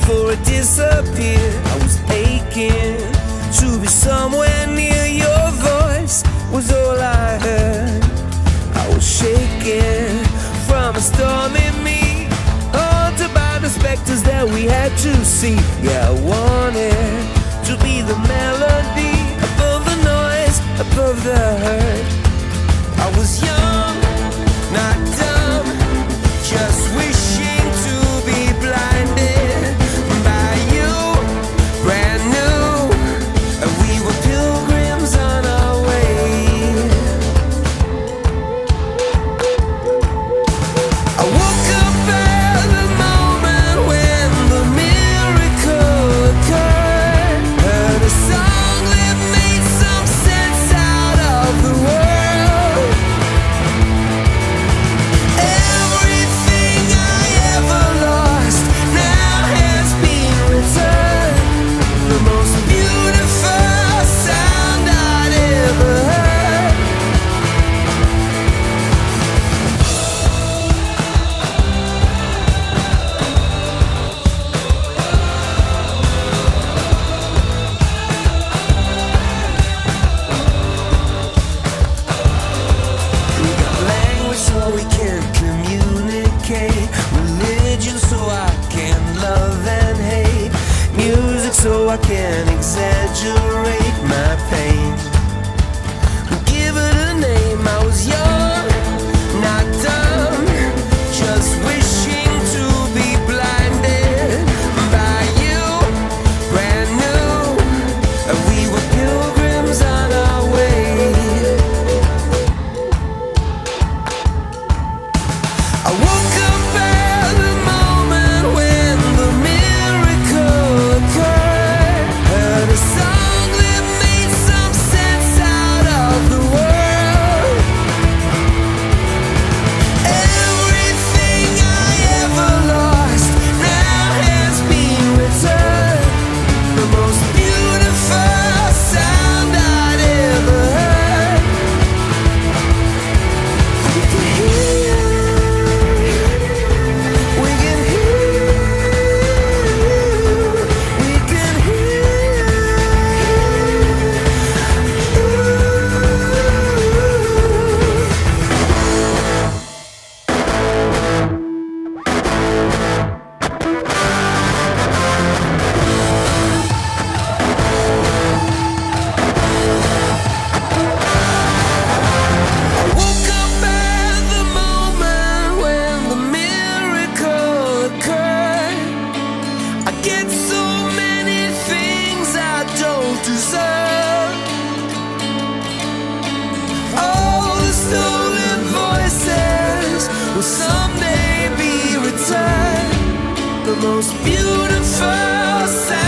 before it disappeared. I was aching to be somewhere near your voice, was all I heard. I was shaking from a storm in me, haunted by the specters that we had to see. Yeah, I wanted to be the melody above the noise, above the hurt. I was young, not dumb, just wishing to be blinded by you, brand new, and we were pilgrims on our way. I woke up at the moment when the miracle occurred, heard a song that made some sense out of the world. Everything I ever lost now has been returned. The most beautiful sound I'd ever heard. We got language so we can communicate, religion so I can love and hate, music so I can exaggerate my pain. Give it a name. I was young, not dumb, just wishing to be blinded by you, brand new, and we were pilgrims on our way. I woke up at the moment when the miracle occurred, heard a song that made some sense out of the world. Everything I ever lost now has been returned. The most beautiful sound I'd ever heard. We can hear, we can hear, we can hear. I woke up at the moment when the miracle occurred. I get so many things I don't deserve. All the stolen voices will someday be returned. The most beautiful sound